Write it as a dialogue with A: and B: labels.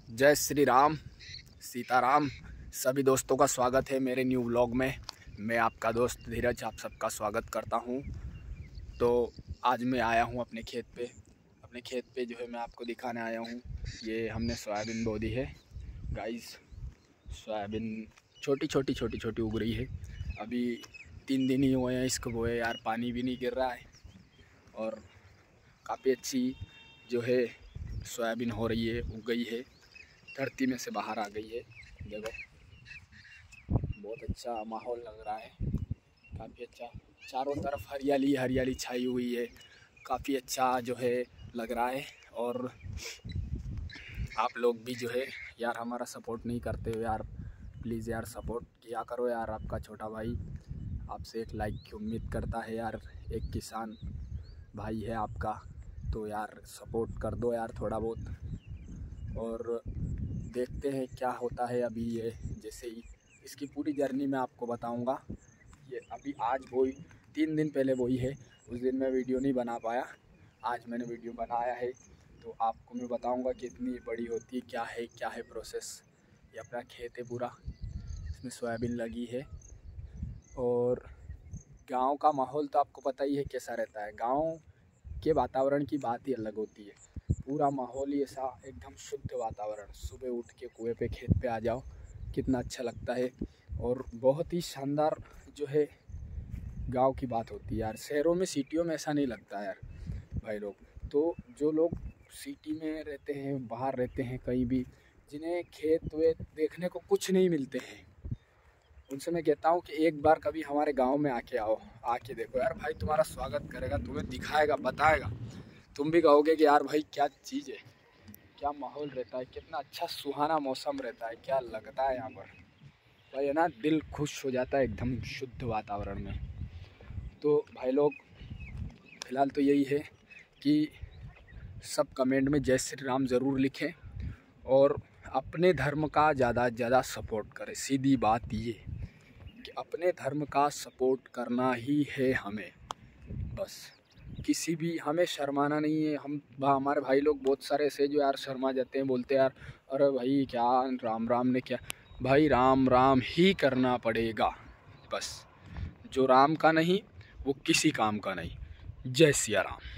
A: जय श्री राम, सीताराम। सभी दोस्तों का स्वागत है मेरे न्यू व्लॉग में। मैं आपका दोस्त धीरज आप सबका स्वागत करता हूं। तो आज मैं आया हूं अपने खेत पे जो है मैं आपको दिखाने आया हूं। ये हमने सोयाबीन बो दी है गाइस। सोयाबीन छोटी छोटी उग रही है। अभी 3 दिन ही हुए हैं इसको बोए यार, पानी भी नहीं गिर रहा है और काफ़ी अच्छी जो है सोयाबीन हो रही है, उग गई है, धरती में से बाहर आ गई है। देखो बहुत अच्छा माहौल लग रहा है, काफ़ी अच्छा। चारों तरफ हरियाली हरियाली छाई हुई है, काफ़ी अच्छा जो है लग रहा है। और आप लोग भी जो है यार हमारा सपोर्ट नहीं करते हो यार, प्लीज़ यार सपोर्ट किया करो यार। आपका छोटा भाई आपसे एक लाइक की उम्मीद करता है यार, एक किसान भाई है आपका, तो यार सपोर्ट कर दो यार थोड़ा बहुत। और देखते हैं क्या होता है अभी। ये जैसे ही इसकी पूरी जर्नी मैं आपको बताऊंगा। ये अभी आज बोई 3 दिन पहले बोई है, उस दिन मैं वीडियो नहीं बना पाया, आज मैंने वीडियो बनाया है तो आपको मैं बताऊंगा कितनी बड़ी होती है, क्या है प्रोसेस। ये अपना खेत है पूरा, इसमें सोयाबीन लगी है। और गांव का माहौल तो आपको पता ही है कैसा रहता है। गांव के वातावरण की बात ही अलग होती है। पूरा माहौल ही ऐसा एकदम शुद्ध वातावरण। सुबह उठ के कुएं पे खेत पे आ जाओ, कितना अच्छा लगता है। और बहुत ही शानदार जो है गांव की बात होती है यार। शहरों में सिटियों में ऐसा नहीं लगता यार भाई लोग। तो जो लोग सिटी में रहते हैं, बाहर रहते हैं कहीं भी, जिन्हें खेत वेत देखने को कुछ नहीं मिलते हैं, उनसे मैं कहता हूँ कि एक बार कभी हमारे गांव में आके आओ, आके देखो यार। भाई तुम्हारा स्वागत करेगा, तुम्हें दिखाएगा, बताएगा। तुम भी कहोगे कि यार भाई क्या चीज़ है, क्या माहौल रहता है, कितना अच्छा सुहाना मौसम रहता है, क्या लगता है यहाँ पर भाई, है ना। दिल खुश हो जाता है एकदम शुद्ध वातावरण में। तो भाई लोग फ़िलहाल तो यही है कि सब कमेंट में जय श्री राम ज़रूर लिखें और अपने धर्म का ज़्यादा से ज़्यादा सपोर्ट करें। सीधी बात ये कि अपने धर्म का सपोर्ट करना ही है हमें, बस। किसी भी हमें शर्माना नहीं है। हमारे भाई लोग बहुत सारे ऐसे जो यार शर्मा जाते हैं, बोलते हैं यार अरे भाई क्या राम राम ने क्या। भाई राम राम ही करना पड़ेगा बस। जो राम का नहीं वो किसी काम का नहीं। जय सिया राम।